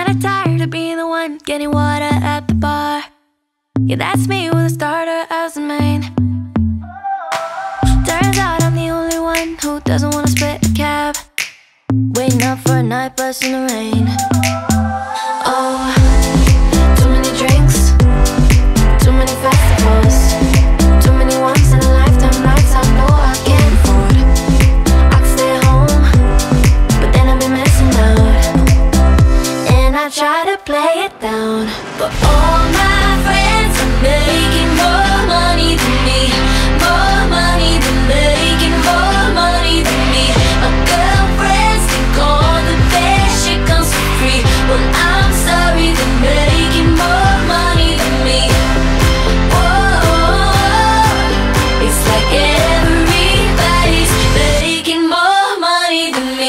kinda tired of being the one getting water at the bar. Yeah, that's me with a starter as the main. Turns out I'm the only one who doesn't wanna split a cab, waiting up for a night bus in the rain. Oh, too many drinks, too many festivals, too many once in a lifetime nights I know I can't afford. I could stay home, but then I'd be missing out. And I try to play it down, but all my friends are making more money than me, more money than making more money than me. My girlfriends think all the best shit comes for free. Well, I'm sorry, they're making more money than me. Whoa, it's like everybody's making more money than me.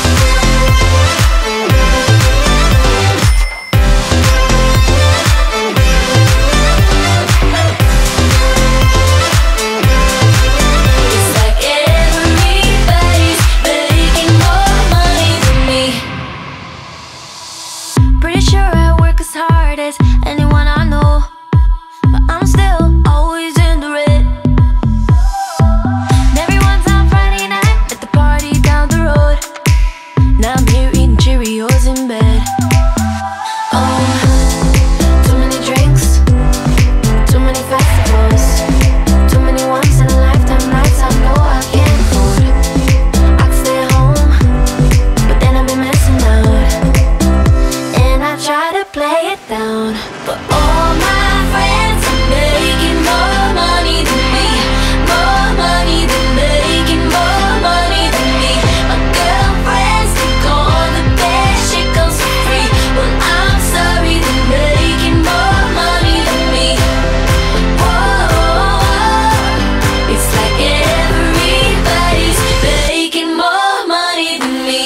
It's like everybody's making more money than me. Pretty sure I work as hard as anyone I know, but I'm still always in the red. And everyone's on Friday night at the party down the road. Now I'm here eating Cheerios in bed. Oh, too many drinks, too many festivals, too many once in a lifetime nights I know I can't afford. I could stay home, but then I'd be missing out. And I try to play it down, but all my friends are making more money than me, more money than making more money than me. My girlfriends think all the best shit comes for free. Well, I'm sorry, they're making more money than me. Whoa, it's like everybody's making more money than me.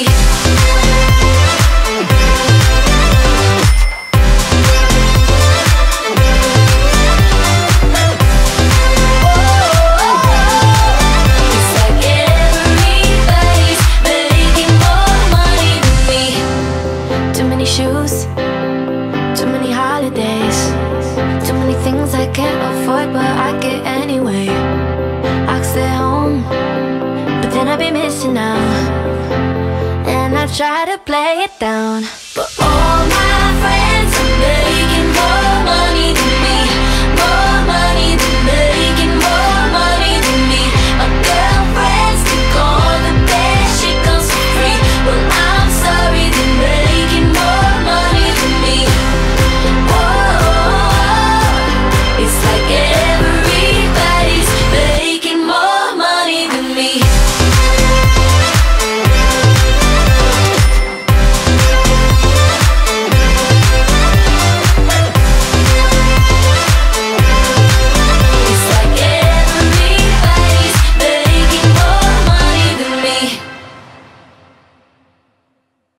It's like everybody's making more money than me. Too many shoes, too many holidays, too many things I can't afford but I get anyway. I could stay home, but then I'd be missing out. And I try to play it down, but all my friends are making more money